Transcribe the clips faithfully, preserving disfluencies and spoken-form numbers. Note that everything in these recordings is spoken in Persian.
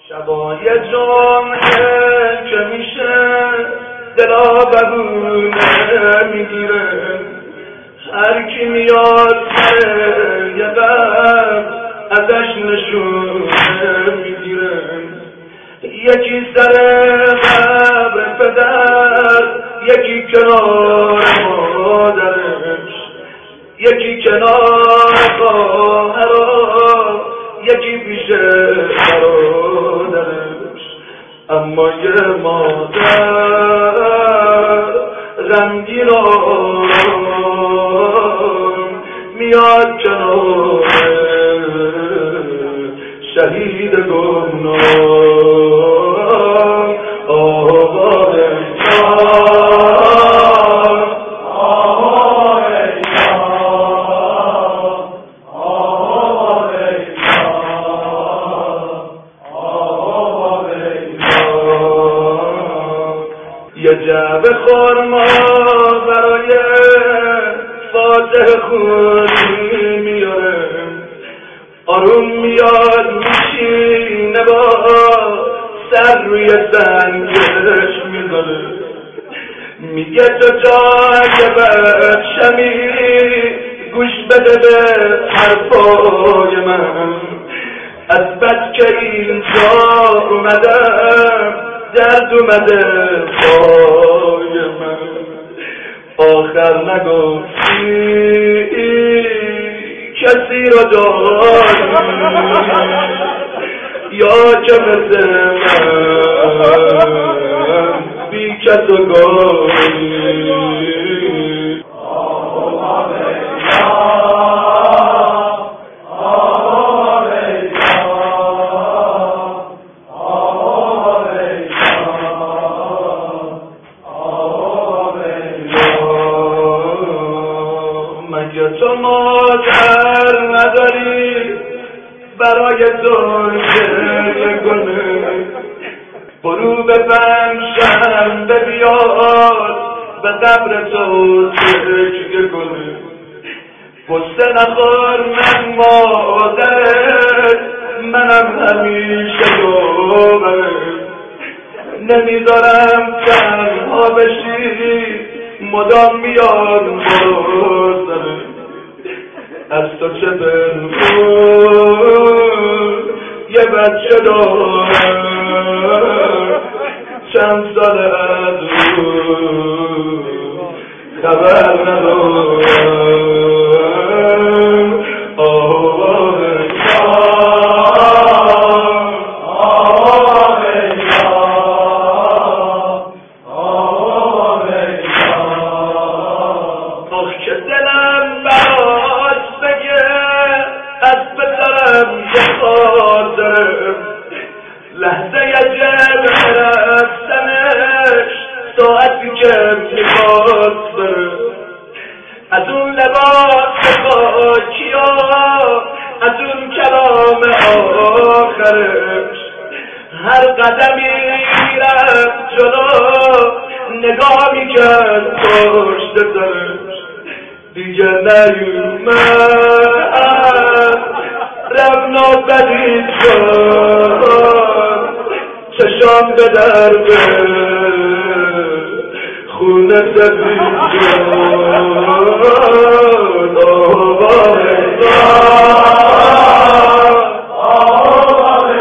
شبای جمعه که میشه دلا بهونه میگیره، هر کی میاد سر یه قلب ازش نشونه میگیره. یکی سر قبر پدر، یکی کنار مادرش، یکی کنار خواهرها، یکی پیش برادرش. اما یه مادر غمگین میاد کنار شهید گمنام. آقای جان، آقای جان، آقای جان، آقای جان. یه جعبه خرما برای فاتح خونی میاره، آروم میاد میشینه با سر روی سنگش میذاره، میگه تو جای بچمی گوش بده به حرفای من. از بد که اینجا اومدم درد اومده پای من. آخر نگفتی کسی را داری یا که مثل من بی کس و گاری. مگه تو مادر نداری برای تو گریه کنه؟ برو به پنجشنبه بیاد به قبر تو سجده کنه. قصه نخور من مادرت، منم همیشه دوبرت. نمیذارم تنها بشی، مدام میاد بازداره. از تو چه بنخور یه بچه دارم، چند سال از او خبر ندارم. آقای جان، آقای جان، آقای جان. آخ که دلم برات بگه از پسرم یه خاطره، لحظه جبه رفتنش ساعتی که میخواد بره. از اون لباس خاکیا، از اون کلام آخرش، هر قدمی میرفت جلو نگاه میکرد پشت سرش. دیگه نیومد رفت نابدید شد، چشام به درد خونه سفید شد. آقای جان، آقای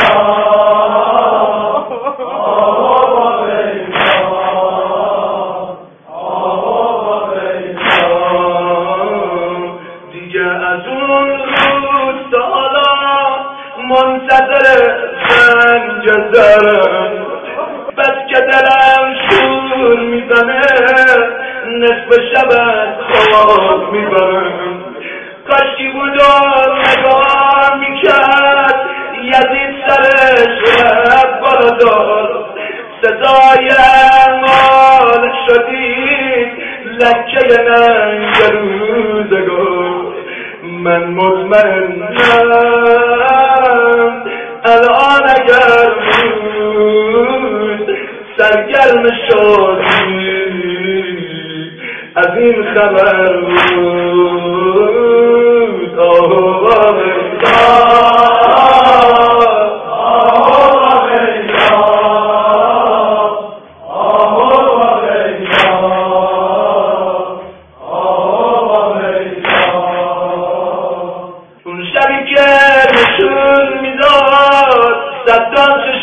جان، آقای جان، آقای جان. دیگه از اون روز تا حالا منتظر زنگ زرم، بس که دلم شور میزنه نصف شب از خواب میبرم. کاشکی بود و نگاه میکرد یزید سرش رفت بالا دار، صدای مال شدید لکه ننگ روزگار. من مطمئنم الان اگر بود سرگرم شدی از این خبر بود. آقای جان، آقای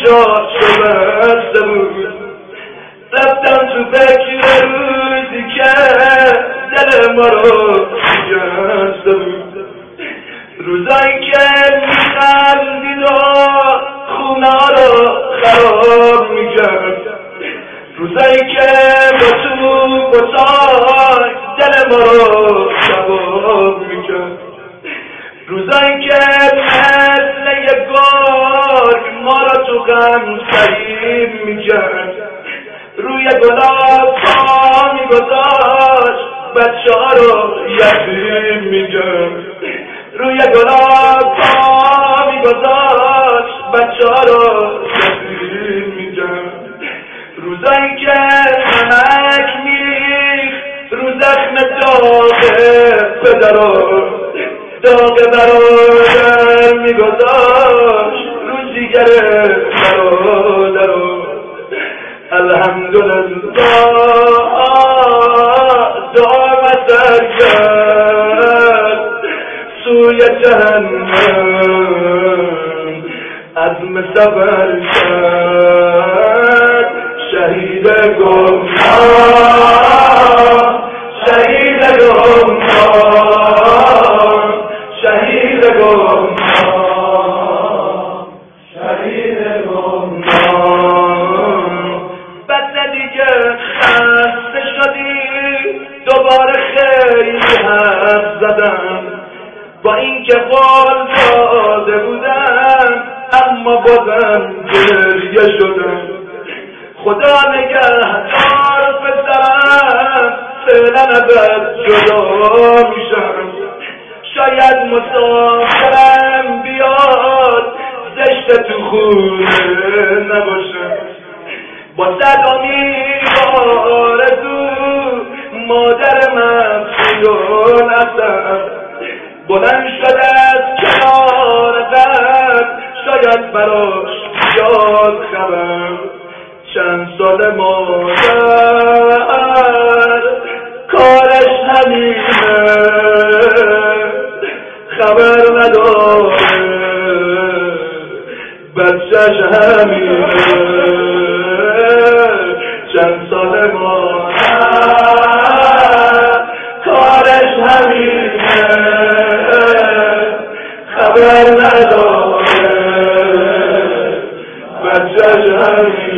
چشات شبسته بود. رفتم تو فکر روزی که دل ما رو شکسته بود. روزایی که میخندید و خونه رو خراب میکرد. روزایی که با تو بسای دل ما رو کباب میکرد. روزایی که مثل یک گرگ ما را تو غم سعیم میکرد. روی گلاب پا میگذاشت بچه ها رو یتیم میکرد. روی گلاب پا میگذاشت بچه ها رو یتیم میکرد. روزایی که نمک میریخت رو زخم داغ پدرها، داغ برادر میگذاشت رو جیگر برادرها. الحمدلله دام سر کرد سوی جهنم، عزم سفر کرد شهید گمنام، شهید گمنام، شهید گمنام، شهید گمنام. بس دیگه خسته شدی دوباره خیلی حرف زدم، با این که قول داده بودم اما بازم گریه شدم. خدا نگهدار پسرم، فعلا ازت جدا میشم. شاید مسافرم بیاد زشت تو خونه نباشم. با صد امید آرزو مادر مفعول هستم، بلند شد از کنار در شاید براش بیاد خبر. چند سال مادر کارش همینه، خبر نداره بچهش همینه. چند سال مادر کارش همینه، خبر نداره بچهش همینه.